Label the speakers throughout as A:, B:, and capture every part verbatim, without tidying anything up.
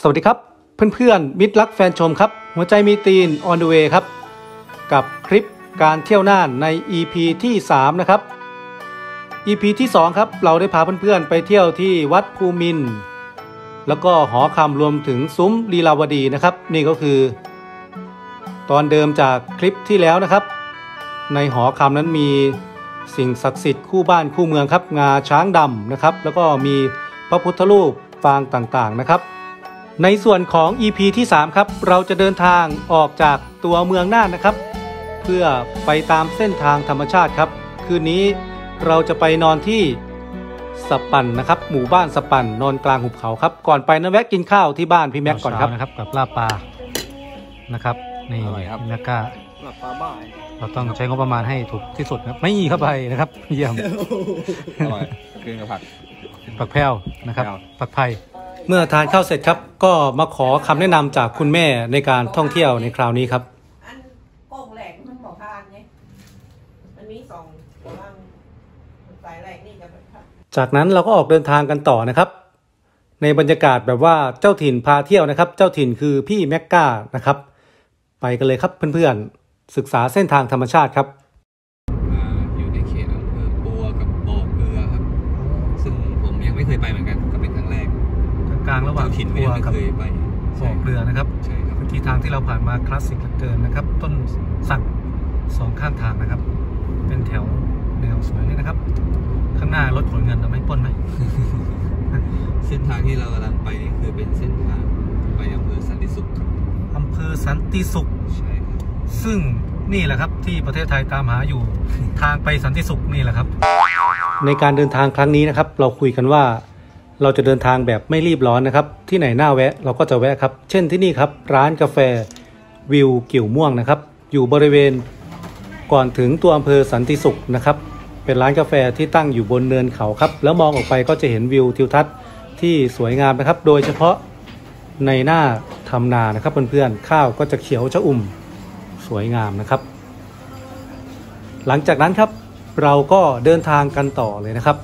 A: สวัสดีครับเพื่อนๆมิตรรักแฟนชมครับหัวใจมีตีน on the way ครับกับคลิปการเที่ยวน่านใน อี พี ที่สามนะครับ อี พี ที่สองครับเราได้พาเพื่อนๆไปเที่ยวที่วัดภูมินทร์แล้วก็หอคำรวมถึงซุ้มลีลาวดีนะครับนี่ก็คือตอนเดิมจากคลิปที่แล้วนะครับในหอคำนั้นมีสิ่งศักดิ์สิทธิ์คู่บ้านคู่เมืองครับงาช้างดำนะครับแล้วก็มีพระพุทธรูปปางต่างๆนะครับในส่วนของ อี พี ที่สามครับเราจะเดินทางออกจากตัวเมืองน่านนะครับเพื่อไปตามเส้นทางธรรมชาติครับคืนนี้เราจะไปนอนที่สปันนะครับหมู่บ้านสปันนอนกลางหุบเขาครับก่อนไปนะแวะกินข้าวที่บ้านพี่แม็กก่อนครับนะครับกับลาบปลานะครับนี่พี่แม็กก้าลาบปลาบ้าเราต้องใช้งบประมาณให้ถูกที่สุดครับไม่ยีเข้าไปนะครับเยี่ยมอร่อยกินกับผักผักแพรวนะครับผักไผ่เมื่อทานข้าวเสร็จครับก็มาขอคำแนะนำจากคุณแม่ในการท่องเที่ยวในคราวนี้ครับ
B: อันโป่งแหลกมันบอกทานไงมันมีสองร่างสายแหลกนี่กับ
A: จากนั้นเราก็ออกเดินทางกันต่อนะครับในบรรยากาศแบบว่าเจ้าถิ่นพาเที่ยวนะครับเจ้าถิ่นคือพี่แม็กก้านะครับไปกันเลยครับเพื่อนๆศึกษาเส้นทางธรรมชาติครับ
C: อยู่ในเขตอำเภอปัวกับบ่อเกลือครับซึ่งผมยังไม่เคยไปเหมือนกันก็เป็นครั้งแรก
A: กลางระหว่าง
C: ถิ่นปัวกับ
A: บ่อเกลือนะครับที่ทางที่เราผ่านมาคลาสสิกเหลือเกินนะครับต้นสักสองข้างทางนะครับเป็นแถวแนวสวยเลยนะครับข้างหน้ารถขนเงินเราไม่ป้นไหม
C: เส้นทางที่เรากำลังไปนี่คือเป็นเส้นทางไปอำเภอสันติสุขครับ
A: อำเภอสันติสุข
C: ใช่ครับ
A: ซึ่งนี่แหละครับที่ประเทศไทยตามหาอยู่ ทางไปสันติสุขนี่แหละครับในการเดินทางครั้งนี้นะครับเราคุยกันว่าเราจะเดินทางแบบไม่รีบร้อนนะครับที่ไหนน่าแวะเราก็จะแวะครับเช่นที่นี่ครับร้านกาแฟวิวกิ่วม่วงนะครับอยู่บริเวณก่อนถึงตัวอำเภอสันติสุขนะครับเป็นร้านกาแฟที่ตั้งอยู่บนเนินเขาครับแล้วมองออกไปก็จะเห็นวิวทิวทัศน์ที่สวยงามนะครับโดยเฉพาะในหน้าทำนานะครับเพื่อนๆข้าวก็จะเขียวชอุ่มสวยงามนะครับหลังจากนั้นครับเราก็เดินทางกันต่อเลยนะครับ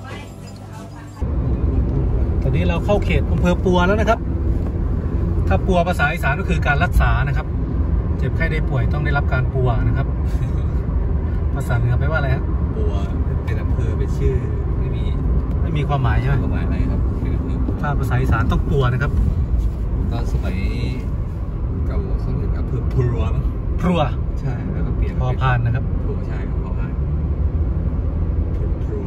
A: ตอนนี้เราเข้าเขตอำเภอปัวแล้วนะครับถ้าปัวภาษาอีสานก็คือการรักษานะครับเจ็บไข้ได้ป่วยต้องได้รับการปัวนะครับ ภาษาเหนือแปลว่าอะไรครับ
C: ปัวเป็นอำเภอเป็นชื่อไม่มี
A: ไม่มีความหมายใช่ไหม
C: ความหมายอะไรครับ
A: ถ้าภาษาอีสานต้องปัวนะครับ
C: ตอนสมัยเก่าเขาเรียกอำเภอพัวมั้ง
A: พัว
C: ใช่แล้วก็เปลี่ยน
A: พอพานนะครับ
C: พัวใช่ครับพอพานพัว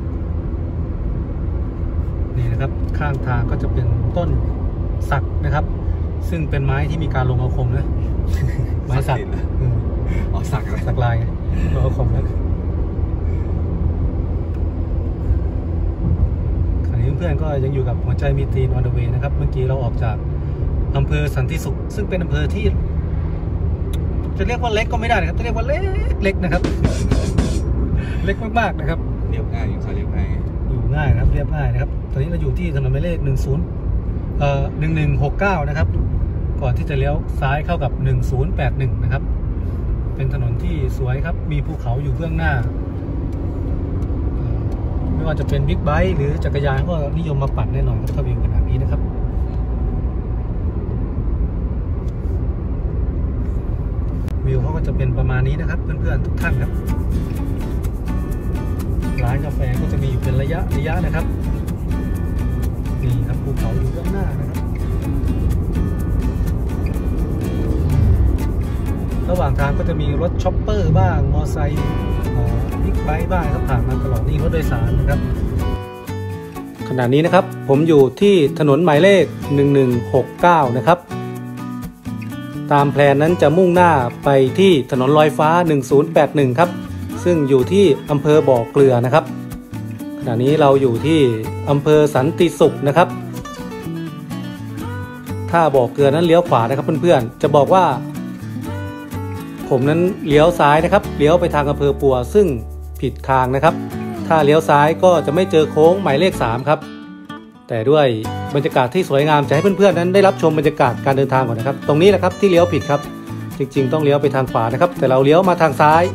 A: นี่นะครับข้างทางก็จะเป็นต้นสักนะครับซึ่งเป็นไม้ที่มีการลงอาคมนะไม้สัก
C: อ๋อสักอะไร
A: สักลายลงอาคมนะขณะนี้เพื่อนๆก็ยังอยู่กับหัวใจมีตีน on the way นะครับเมื่อกี้เราออกจากอำเภอสันติสุขซึ่งเป็นอำเภอที่จะเรียกว่าเล็กก็ไม่ได้นะครับจะเรียกว่าเล็กเล็กนะครับเล็กมากๆนะครับ
C: เรียบง่ายอยู่ค่ะเรียบง่าย
A: อยู่ง่ายนะครับเรียบง่ายนะครับตอนนี้เราอยู่ที่ถนนหมายเลขหนึ่งศูนย์เอ่อหนึ่งหนึ่งหกเก้านะครับก่อนที่จะเลี้ยวซ้ายเข้ากับหนึ่งศูนย์แปดหนึ่งนะครับเป็นถนนที่สวยครับมีภูเขาอยู่เบื้องหน้าไม่ว่าจะเป็นบิ๊กไบค์หรือจักรยานก็นิยมมาปั่นแน่นอนถ้าวิวขนาดนี้นะครับวิวเขาก็จะเป็นประมาณนี้นะครับเพื่อนๆทุกท่านครับร้านกาแฟก็จะมีอยู่เป็นระยะระยะนะครับนี่ครับภูเขาอยู่ด้านหน้านะครับระหว่างทางก็จะมีรถช็อปเปอร์บ้างมอไซค์บิ๊กไบค์บ้างครับผ่านมาตลอดนี่รถโดยสารนะครับขณะนี้นะครับผมอยู่ที่ถนนหมายเลขหนึ่งหนึ่งหกเก้านะครับตามแพลนนั้นจะมุ่งหน้าไปที่ถนนลอยฟ้าหนึ่งศูนย์แปดหนึ่งครับซึ่งอยู่ที่อำเภอบ่อเกลือนะครับขณะนี้เราอยู่ที่อำเภอสันติสุขนะครับถ้าบ่อเกลือนั้นเลี้ยวขวานะครับเพื่อนๆจะบอกว่าผมนั้นเลี้ยวซ้ายนะครับเลี้ยวไปทางอำเภอปัวซึ่งผิดทางนะครับถ้าเลี้ยวซ้ายก็จะไม่เจอโค้งหมายเลขสามครับแต่ด้วยบรรยากาศที่สวยงามจะให้เพื่อนๆนั้นได้รับชมบรรยากาศการเดินทางก่อนนะครับตรงนี้แหละครับที่เลี้ยวผิดครับจริงๆต้องเลี้ยวไปทางขวานะครับแต่เราเลี้ยวมาทางซ้าย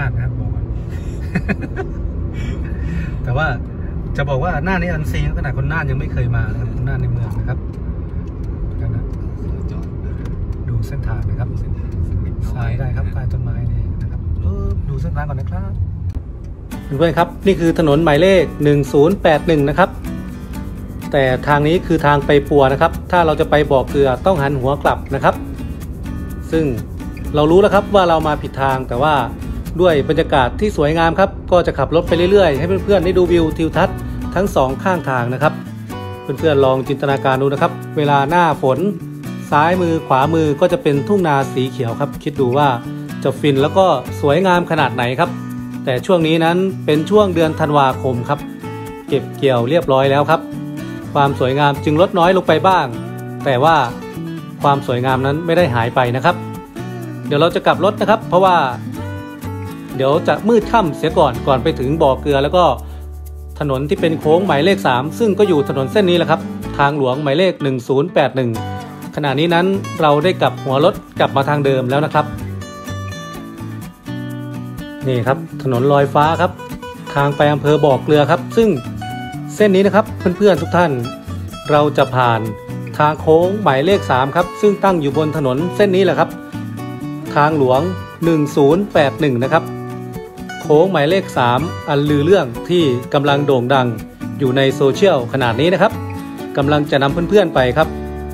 A: านนะครับบอกก่อน แต่ว่าจะบอกว่าน่านนี่อันซีนขนาดคนน่านยังไม่เคยมานะครับคนน่านในเมืองนะครับกันนะ
C: จอด
A: ดูเส้นทางนะครับซ้ายได้ครับใต้ต้นไม้นี่นะครับดูเส้นทางก่อนนะครับเพื่อนๆครับนี่คือถนนหมายเลขหนึ่งศูนย์แปดหนึ่งนะครับแต่ทางนี้คือทางไปปัวนะครับถ้าเราจะไปบ่อเกลือต้องหันหัวกลับนะครับซึ่งเรารู้แล้วครับว่าเรามาผิดทางแต่ว่าด้วยบรรยากาศที่สวยงามครับก็จะขับรถไปเรื่อยๆให้เพื่อนๆได้ดูวิวทิวทัศน์ทั้งสองข้างทางนะครับเพื่อนๆลองจินตนาการดูนะครับเวลาหน้าฝนซ้ายมือขวามือก็จะเป็นทุ่งนาสีเขียวครับคิดดูว่าจะฟินแล้วก็สวยงามขนาดไหนครับแต่ช่วงนี้นั้นเป็นช่วงเดือนธันวาคมครับเก็บเกี่ยวเรียบร้อยแล้วครับความสวยงามจึงลดน้อยลงไปบ้างแต่ว่าความสวยงามนั้นไม่ได้หายไปนะครับเดี๋ยวเราจะกลับรถนะครับเพราะว่าเดี๋ยวจะมืดค่ำเสียก่อนก่อนไปถึงบ่อเกลือแล้วก็ถนนที่เป็นโค้งหมายเลขสามซึ่งก็อยู่ถนนเส้นนี้แหละครับทางหลวงหมายเลขหนึ่งศูนย์แปดหนึ่งขณะนี้นั้นเราได้กลับหัวรถกลับมาทางเดิมแล้วนะครับนี่ครับถนนลอยฟ้าครับทางไปอำเภอบ่อเกลือครับซึ่งเส้นนี้นะครับเพื่อนๆทุกท่านเราจะผ่านทางโค้งหมายเลขสามครับซึ่งตั้งอยู่บนถนนเส้นนี้แหละครับทางหลวงหนึ่งศูนย์แปดหนึ่งนะครับโค้งหมายเลขสามอันลือเรื่องที่กำลังโด่งดังอยู่ในโซเชียลขนาดนี้นะครับกำลังจะนำเพื่อนๆไปครับ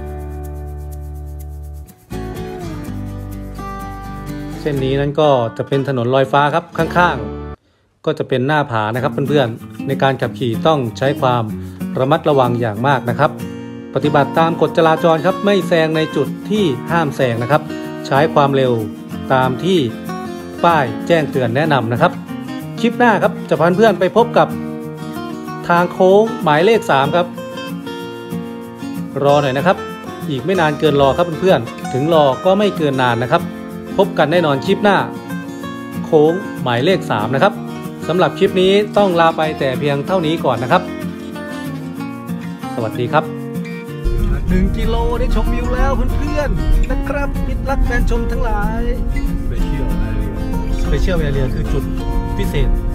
A: เส้นนี้นั้นก็จะเป็นถนนลอยฟ้าครับข้างๆก็จะเป็นหน้าผานะครับเพื่อนๆในการขับขี่ต้องใช้ความระมัดระวังอย่างมากนะครับปฏิบัติตามกฎจราจรครับไม่แซงในจุดที่ห้ามแซงนะครับใช้ความเร็วตามที่ป้ายแจ้งเตือนแนะนำนะครับคลิปหน้าครับจะพาเพื่อนไปพบกับทางโค้งหมายเลขสามครับรอหน่อยนะครับอีกไม่นานเกินรอครับเพื่อนๆถึงรอก็ไม่เกินนานนะครับพบกันแน่นอนคลิปหน้าโค้งหมายเลขสามนะครับสำหรับคลิปนี้ต้องลาไปแต่เพียงเท่านี้ก่อนนะครับสวัสดีครับหนึ่งกิโลได้ชมวิวแล้วเพื่อนๆนะครับมิตรรักแฟนชมทั้งหลาย
C: ไปเที่ยวอะไร
A: สเปเชียลแอเรียคือจุดพิเศษ